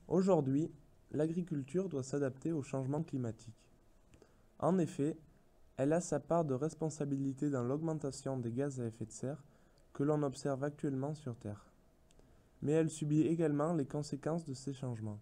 Aujourd'hui, l'agriculture doit s'adapter au changement climatique. En effet, elle a sa part de responsabilité dans l'augmentation des gaz à effet de serre que l'on observe actuellement sur Terre. Mais elle subit également les conséquences de ces changements.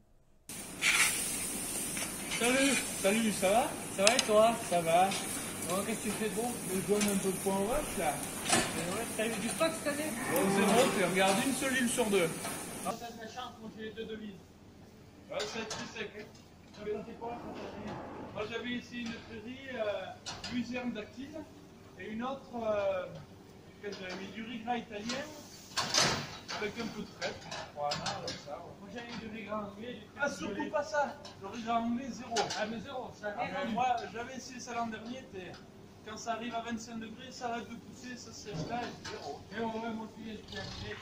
Salut, ça va? Ça va et toi? Ça va. Bon, qu'est-ce que tu fais de bon? Je donne un peu de points au match là. Ouais, t'as eu du stock cette année? Bon, zéro, tu regardes une seule île sur deux. Ah, t'as de la chance, moi j'ai les deux devises. Ouais, ça va être plus sec. Ça fait quoi cette année? Moi j'avais ici une prairie, luzerne d'actine, et une autre, j'avais mis du riz gras italien, avec un peu de crêpe. Voilà, comme ça. Ouais. Moi j'avais eu du riz gras anglais. Ah, surtout pas ça! Le riz gras anglais, zéro. Ah, mais zéro, ça Ah, rien. moi j'avais essayé ça l'an dernier, quand ça arrive à 25 degrés, ça arrête de pousser, ça sèche là, et zéro. Et ouais, moi aussi j'ai acheté.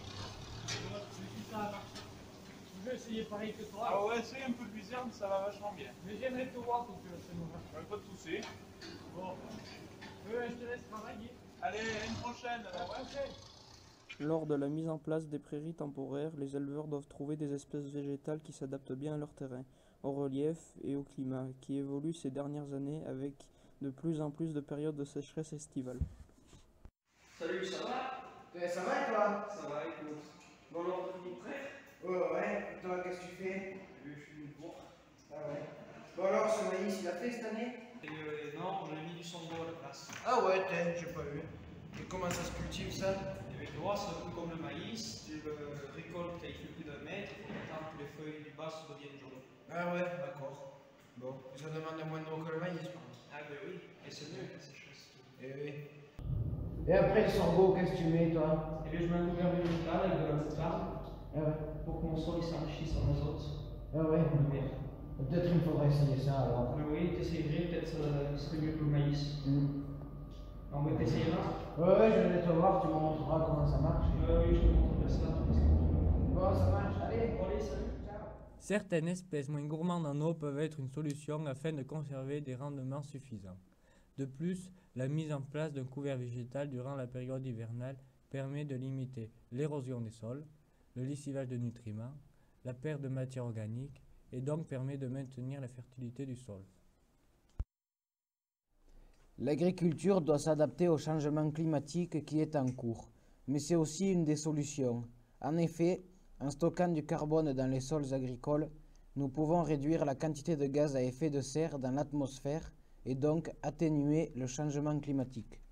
Ça a marché. Je vais essayer pareil que toi. Ah ouais, essaye un peu de luzerne, ça va vachement bien. Mais j'aimerais te voir donc c'est mauvais. Ouais, pas de soucis. Bon. Je te laisse travailler. Allez, à une prochaine. Lors de la mise en place des prairies temporaires, les éleveurs doivent trouver des espèces végétales qui s'adaptent bien à leur terrain, au relief et au climat, qui évolue ces dernières années avec de plus en plus de périodes de sécheresse estivale. Salut, ça va? Ça va et toi? Ça va, écoute. Bon, alors, t'es prêt? Ouais, toi qu'est-ce que tu fais? Je suis venu te voir. Ah ouais. Bon alors, ce maïs, il a fait cette année? Non, on a mis du sango à la place. Ah ouais, j'ai pas vu. Et comment ça se cultive ça? Et tu vois, c'est un peu comme le maïs, tu le récoltes et il fait plus d'un mètre, il faut attendre que les feuilles du bas se deviennent jaunes. Ah ouais, d'accord. Bon, ça demande moins d'eau que le maïs, par contre. Ah ben oui, et c'est mieux que ces choses. Eh oui. Et après le sorgho, qu'est-ce que tu mets toi? Et bien, je mets un couvert végétal avec de la moutarde Ah ouais. pour que mon sol il s'enrichisse en azote. Ah ouais. Bien. Peut-être qu'il me faudrait essayer ça alors. Mais oui, t'essayerais, peut-être ce serait mieux que le maïs. On va t'essayer là? Ouais, je vais te voir, tu me montreras comment ça marche. Oui, je te montrerai ça. Bon, ça marche, allez. Bon, allez, salut. Ciao. Certaines espèces moins gourmandes en eau peuvent être une solution afin de conserver des rendements suffisants. De plus, la mise en place d'un couvert végétal durant la période hivernale permet de limiter l'érosion des sols, le lessivage de nutriments, la perte de matière organique et donc permet de maintenir la fertilité du sol. L'agriculture doit s'adapter au changement climatique qui est en cours, mais c'est aussi une des solutions. En effet, en stockant du carbone dans les sols agricoles, nous pouvons réduire la quantité de gaz à effet de serre dans l'atmosphère et donc atténuer le changement climatique.